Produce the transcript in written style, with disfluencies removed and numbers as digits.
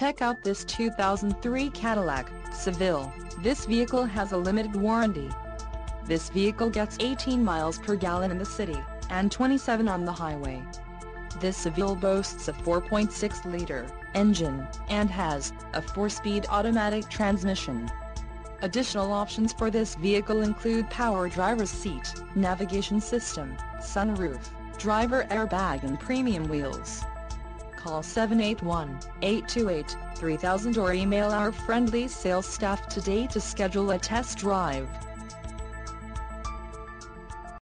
Check out this 2003 Cadillac Seville. This vehicle has a limited warranty. This vehicle gets 18 miles per gallon in the city, and 27 on the highway. This Seville boasts a 4.6-liter engine, and has a 4-speed automatic transmission. Additional options for this vehicle include power driver's seat, navigation system, sunroof, driver airbag and premium wheels. Call 781-828-3000 or email our friendly sales staff today to schedule a test drive.